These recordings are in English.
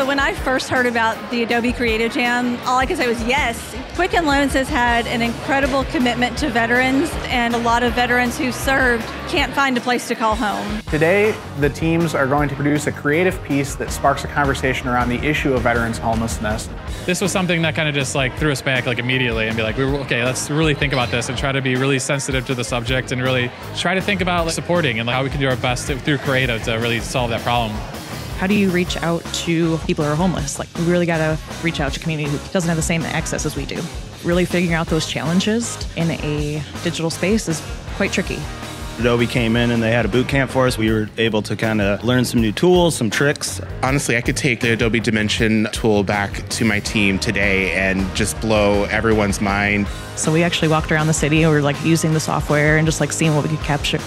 when I first heard about the Adobe Creative Jam, all I could say was yes. Quicken Loans has had an incredible commitment to veterans, and a lot of veterans who served can't find a place to call home. Today, the teams are going to produce a creative piece that sparks a conversation around the issue of veterans homelessness. This was something that kind of just like threw us back like immediately and be like, okay, let's really think about this and try to be really sensitive to the subject and really try to think about like, supporting and like, how we can do our best through creative to really solve that problem. How do you reach out to people who are homeless? Like, we really got to reach out to a community who doesn't have the same access as we do. Really figuring out those challenges in a digital space is quite tricky. Adobe came in and they had a boot camp for us. We were able to kind of learn some new tools, some tricks. Honestly, I could take the Adobe Dimension tool back to my team today and just blow everyone's mind. So we actually walked around the city and we were like using the software and just like seeing what we could capture.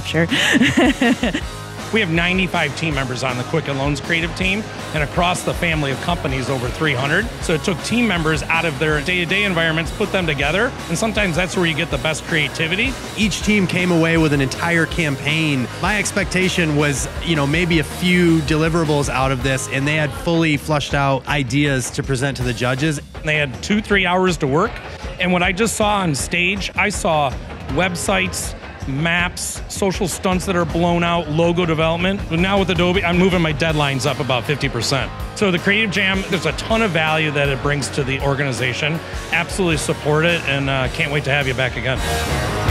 We have 95 team members on the Quicken Loans creative team, and across the family of companies, over 300. So it took team members out of their day-to-day environments, put them together, and sometimes that's where you get the best creativity. Each team came away with an entire campaign. My expectation was, maybe a few deliverables out of this, and they had fully flushed out ideas to present to the judges. They had 2-3 hours to work, and what I just saw on stage, I saw websites, maps, social stunts that are blown out, logo development. But now with Adobe, I'm moving my deadlines up about 50%. So the Creative Jam, there's a ton of value that it brings to the organization. Absolutely support it, and can't wait to have you back again.